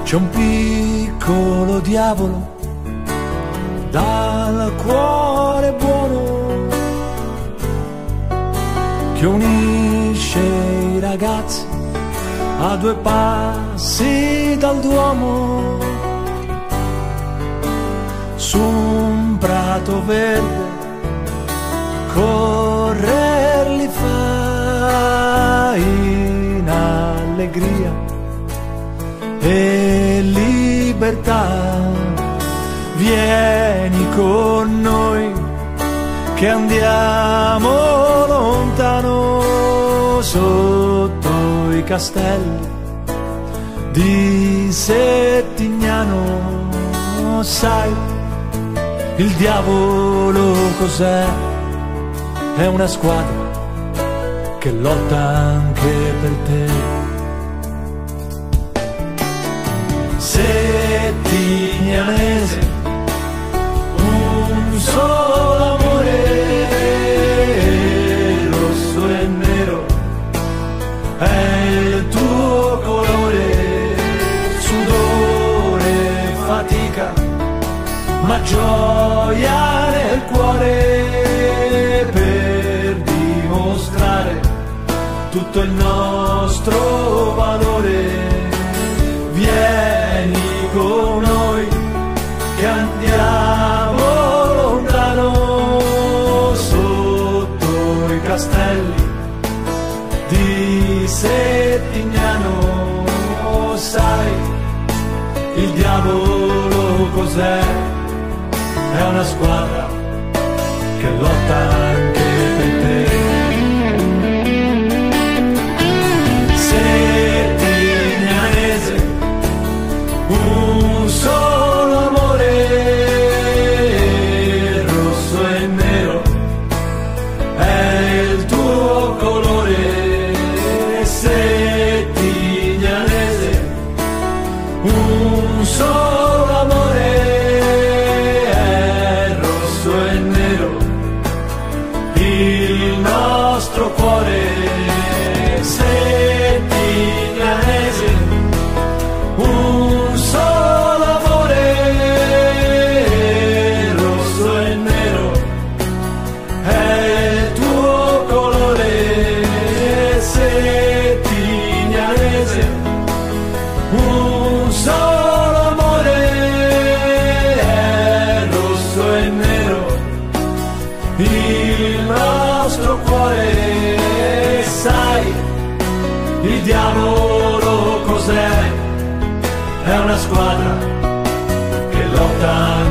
C'è un piccolo diavolo dal cuore buono che unisce i ragazzi a 2 passi dal Duomo, su un prato verde correr li fa in allegria e libertà. Vieni con noi che andiamo lontano sotto i castelli di Settignano. Sai, il diavolo cos'è? È una squadra che lotta anche per te. Settignanese, un solo amore, rosso e nero è il tuo colore, sudore, fatica, ma gioia nel cuore per dimostrare tutto il nostro valore. Vieni con noi che andiamo lontano sotto i castelli di Settignano. Sai, il diavolo cos'è? È una squadra che lotta anche per te. Settignanese, un solo amore, rosso e nero è il tuo colore. Settignanese, un solo amore, è rosso e nero il nostro cuore. Settignanese, un solo amore, rosso e nero è il tuo colore. Settignanese, un solo amore, è rosso e nero il nostro cuore. Sai, il diavolo cos'è? È una squadra che lotta